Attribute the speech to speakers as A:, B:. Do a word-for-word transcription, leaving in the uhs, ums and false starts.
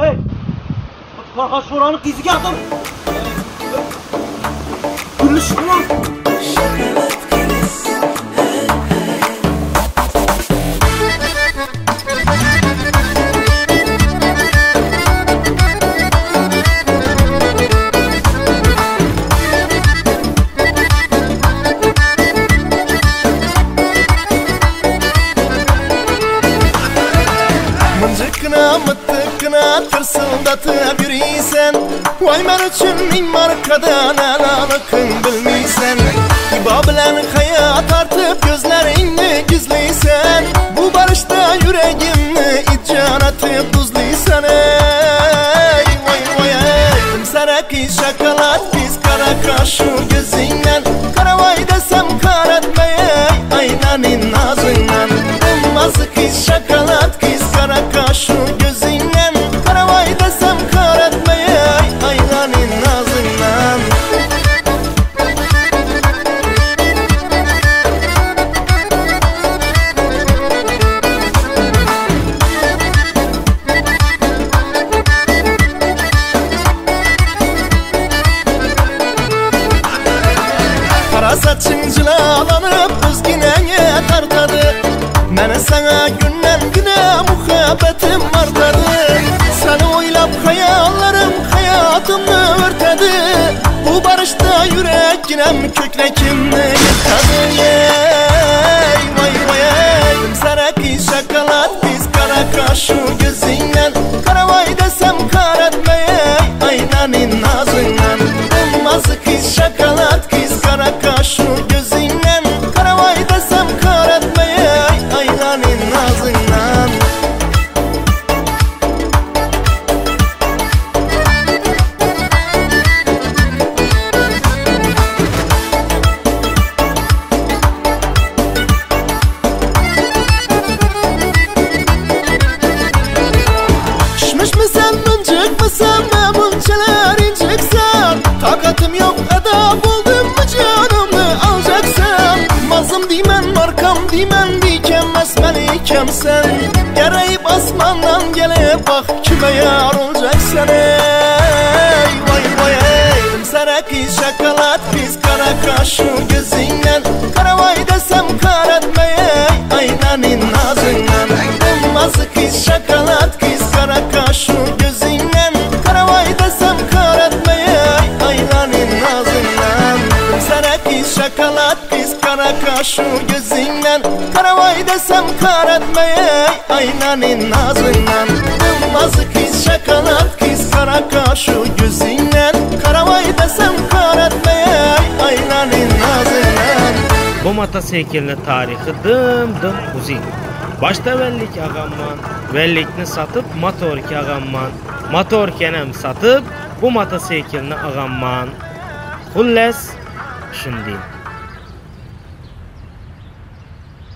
A: Hey! Karga şoranın kızı geldim. Gülüş ulan.
B: Mıncıkına mıttıkına tırsıldatıp yürüysen, vay men üçün min markadan alalıkın bilmiysen. İba bilen hayat artıp gözlerini gizliysen, bu barışta yüreğimni itcan atıp tuzliysen. Ey vay vay ey, sana ki şakalat biz kara kaşı gözünden, kara vay desem kar etmeye aynanin nazından. Olmaz ki şakalat kız kara kaşı gözünden, kara vay desem kar etmeye aynanin nazından. Kara saçın cilalanıp üzgüneye tartadı, mene sana günden güne muhabbetim artadı. Seni oylap hayallerim hayatımı örtedi, bu barışta yürek yinem köklekimni yıkadı. Ey vay vay ey, sana ki şakalat biz kara kaşı gözünden, kara vay desem kar etmeye aynanin nazından. Olmaz ki şakalat kız kara kaşı gözünden, kara vay desem kar etmeye aynanin nazından. Pişmiş misin, mıncık mısın, ne bunçeler inciksen? Takatım yok, eda buldum mu canımı alacaksın? Mazım dimen, markam dimen, dikemez beni kemsen. Gereyip asmandan gelip bak kime yar olacaksın. Ey vay vay ey, sana ki şakalat biz kara kaşı gözünden, kara vay desem kar etmeye aynanin nazından. Olmaz ki şakalat kız kara kaşı gözünden, kara vay desem kar etmeye aynanin nazından. Sana ki şakalat kız kara kaşı gözünden, kara vay desem kar etmeye aynanin nazından. Olmaz ki şakalat kız kara kaşı gözünden, kara vay desem kar etmeye aynanin nazından.
C: Bu motosikletin tarihi dım dım uzun. Başta vellik ağamman, vellikni satıp motorki ağamman, motorkenem satıp bu motosikletni ağamman. Xullas shunday.